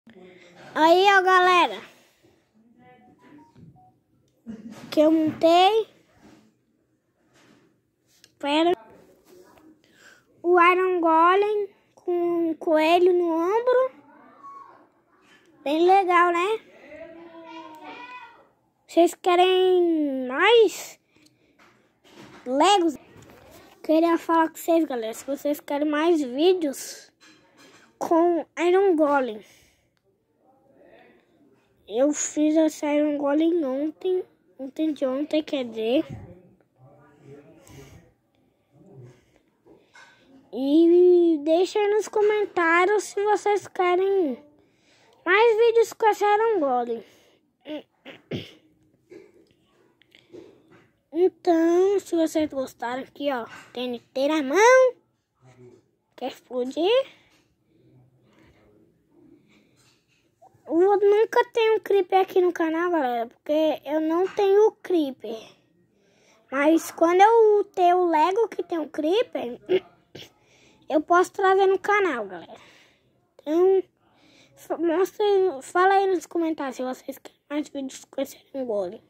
Aí, ó, galera, que eu montei. Espera. O Iron Golem com um coelho no ombro. Bem legal, né? Vocês querem mais Legos? Queria falar com vocês, galera, se vocês querem mais vídeos com Iron Golem. Eu fiz esse Iron Golem ontem quer dizer. E deixa aí nos comentários se vocês querem mais vídeos com esse Iron Golem. Então, se vocês gostaram aqui, ó, TNT na mão, quer explodir? Eu nunca tenho creeper aqui no canal, galera, porque eu não tenho creeper. Mas quando eu tenho o Lego que tem um creeper, eu posso trazer no canal, galera. Então, fala aí nos comentários se vocês querem mais vídeos com esse Iron Golem.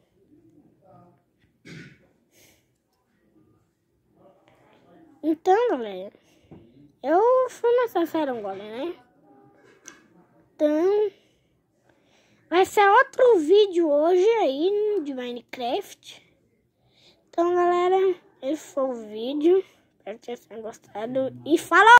Então, galera, eu fui nessa Iron Golem, né? Então, vai ser outro vídeo hoje aí de Minecraft. Então, galera, esse foi o vídeo. Espero que vocês tenham gostado. E falou!